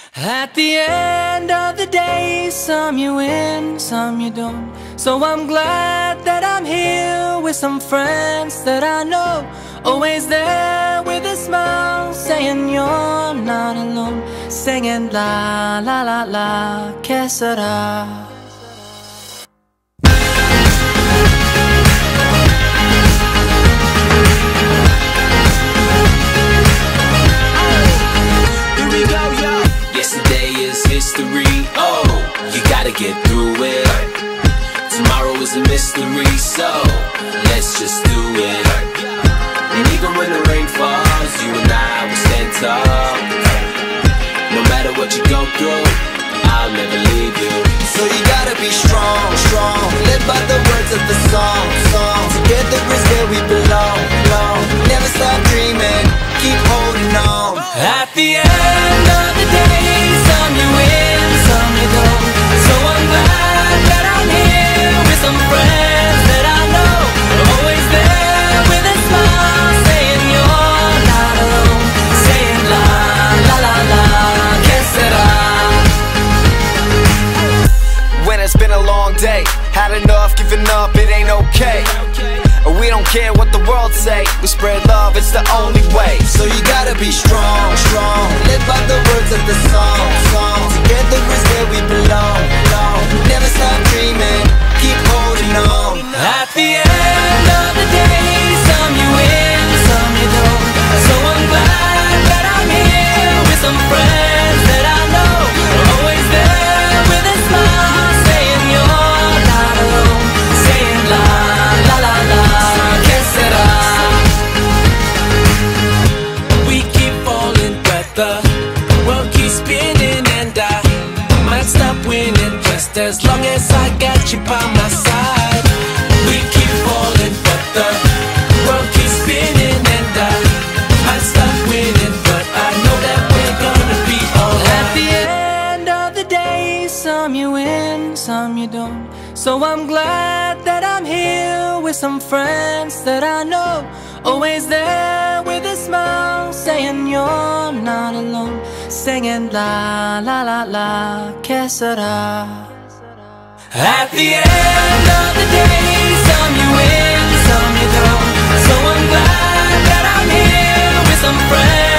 At the end of the day, some you win, some you don't. So I'm glad that I'm here with some friends that I know. Always there with a smile, saying you're not alone. Singing la la la la, que sera. Yesterday is history, oh, you gotta get through it. Tomorrow is a mystery, so let's just do it. And even when the rain falls, you and I will stand tall. No matter what you go through, I'll never leave you. So you gotta be strong, strong. Live by the words of the song, song. Together is where we belong, belong. Never stop dreaming, keep holding on. At the end of the day, some you win, some you don't. So I'm glad that I'm here with some friends that I know. Always there with a smile, saying you're not alone. Saying la la la la, que sera. When it's been a long day, had enough, giving up, it ain't okay. We don't care what the world say, we spread love, it's the only way. So you gotta be strong, strong. Live by the words of the song, song. Together is where we belong, belong. Never stop dreaming, keep holding on. At the end of the day, some you win, some you don't. So I'm glad that I'm here with some friends that I know. Always there with a smile, saying you're not alone. Saying la la la la, que sera. We keep falling, but the world keeps spinning, and I might stop winning just as long as I got you by my side. We keep falling, but the world keeps spinning, and I might stop winning, but I know that we're gonna be alright. At the end of the day, some you win, some you don't. So I'm glad that I'm here with some friends that I know. Always there with a smile, saying you're not alone. Singing la la la la, que sera. At the end of the day, some you win, some you don't. So I'm glad that I'm here with some friends